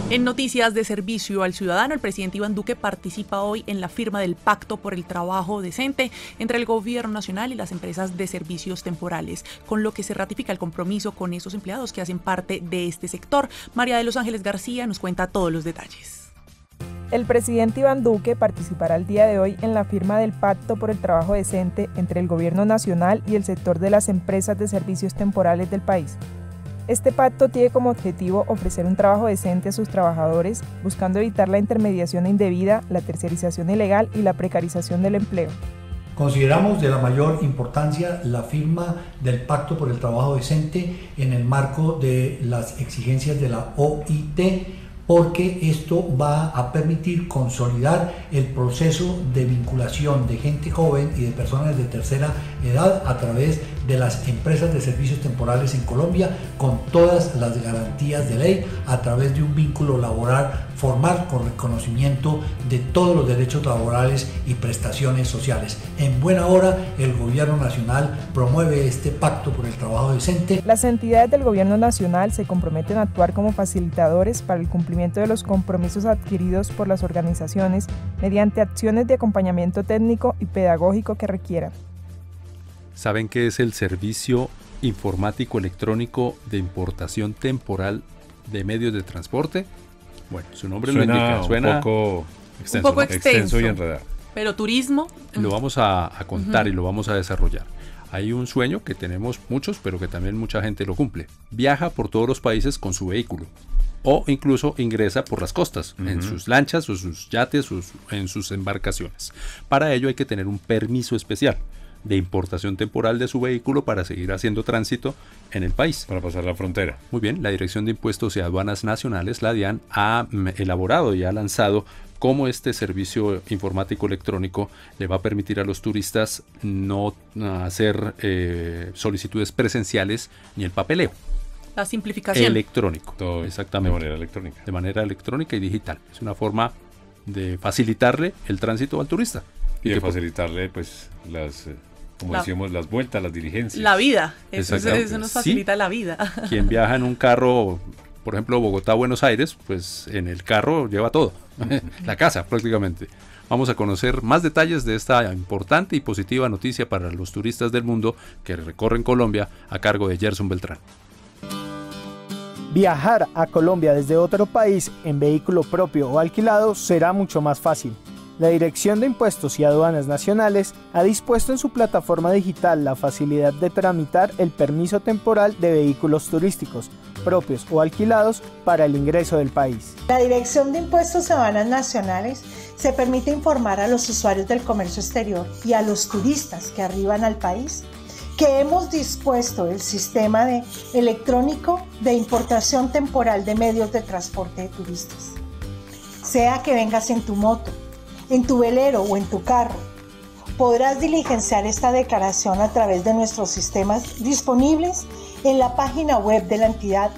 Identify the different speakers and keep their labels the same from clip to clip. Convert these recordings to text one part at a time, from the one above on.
Speaker 1: En noticias de servicio al ciudadano, el presidente Iván Duque participa hoy en la firma del Pacto por el Trabajo Decente entre el Gobierno Nacional y las empresas de servicios temporales, con lo que se ratifica el compromiso con esos empleados que hacen parte de este sector. María de los Ángeles García nos cuenta todos los detalles.
Speaker 2: El presidente Iván Duque participará el día de hoy en la firma del Pacto por el Trabajo Decente entre el Gobierno Nacional y el sector de las empresas de servicios temporales del país. Este pacto tiene como objetivo ofrecer un trabajo decente a sus trabajadores, buscando evitar la intermediación indebida, la tercerización ilegal y la precarización del empleo.
Speaker 3: Consideramos de la mayor importancia la firma del Pacto por el Trabajo Decente en el marco de las exigencias de la OIT, porque esto va a permitir consolidar el proceso de vinculación de gente joven y de personas de tercera edad a través de las empresas de servicios temporales en Colombia, con todas las garantías de ley, a través de un vínculo laboral formal con reconocimiento de todos los derechos laborales y prestaciones sociales. En buena hora, el Gobierno Nacional promueve este Pacto por el Trabajo Decente.
Speaker 2: Las entidades del Gobierno Nacional se comprometen a actuar como facilitadores para el cumplimiento de los compromisos adquiridos por las organizaciones mediante acciones de acompañamiento técnico y pedagógico que requieran.
Speaker 4: ¿Saben qué es el Servicio Informático Electrónico de Importación Temporal de Medios de Transporte? Bueno, su nombre lo indica, suena
Speaker 5: un poco extenso y enredado.
Speaker 1: Pero turismo.
Speaker 4: Lo vamos a contar y lo vamos a desarrollar. Hay un sueño que tenemos muchos, pero que también mucha gente lo cumple. Viaja por todos los países con su vehículo. O incluso ingresa por las costas, en sus lanchas o sus yates o en sus embarcaciones. Para ello hay que tener un permiso especial de importación temporal de su vehículo para seguir haciendo tránsito en el país.
Speaker 5: Para pasar la frontera.
Speaker 4: Muy bien, la Dirección de Impuestos y Aduanas Nacionales, la DIAN, ha elaborado y ha lanzado cómo este servicio informático electrónico le va a permitir a los turistas no hacer solicitudes presenciales ni el papeleo.
Speaker 1: La simplificación.
Speaker 4: Electrónico.
Speaker 5: Todo
Speaker 4: exactamente.
Speaker 5: De manera electrónica.
Speaker 4: De manera electrónica y digital. Es una forma de facilitarle el tránsito al turista.
Speaker 5: Y de facilitarle, pues, decíamos, las vueltas, las diligencias.
Speaker 1: La vida. Eso nos facilita, ¿sí? La vida.
Speaker 4: Quien viaja en un carro, por ejemplo, Bogotá-Buenos Aires, pues en el carro lleva todo. La casa, prácticamente. Vamos a conocer más detalles de esta importante y positiva noticia para los turistas del mundo que recorren Colombia, a cargo de Gerson Beltrán.
Speaker 6: Viajar a Colombia desde otro país en vehículo propio o alquilado será mucho más fácil. La Dirección de Impuestos y Aduanas Nacionales ha dispuesto en su plataforma digital la facilidad de tramitar el permiso temporal de vehículos turísticos, propios o alquilados, para el ingreso del país.
Speaker 7: La Dirección de Impuestos y Aduanas Nacionales se permite informar a los usuarios del comercio exterior y a los turistas que arriban al país que hemos dispuesto el sistema electrónico de importación temporal de medios de transporte de turistas. Sea que vengas en tu moto, en tu velero o en tu carro, podrás diligenciar esta declaración a través de nuestros sistemas disponibles en la página web de la entidad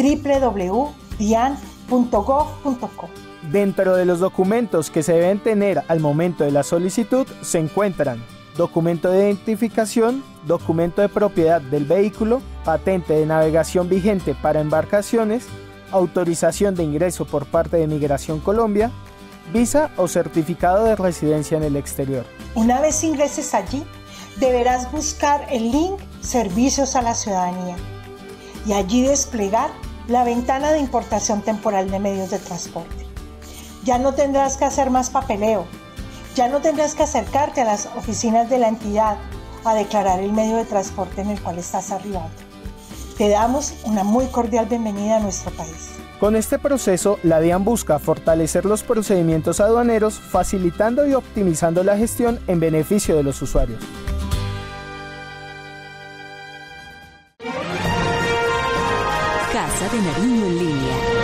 Speaker 7: www.dian.gov.co.
Speaker 6: Dentro de los documentos que se deben tener al momento de la solicitud se encuentran documento de identificación, documento de propiedad del vehículo, patente de navegación vigente para embarcaciones, autorización de ingreso por parte de Migración Colombia, visa o certificado de residencia en el exterior.
Speaker 7: Una vez ingreses allí, deberás buscar el link Servicios a la Ciudadanía y allí desplegar la ventana de importación temporal de medios de transporte. Ya no tendrás que hacer más papeleo. Ya no tendrás que acercarte a las oficinas de la entidad a declarar el medio de transporte en el cual estás arribando. Te damos una muy cordial bienvenida a nuestro país.
Speaker 6: Con este proceso, la DIAN busca fortalecer los procedimientos aduaneros, facilitando y optimizando la gestión en beneficio de los usuarios.
Speaker 8: Casa de Nariño en línea.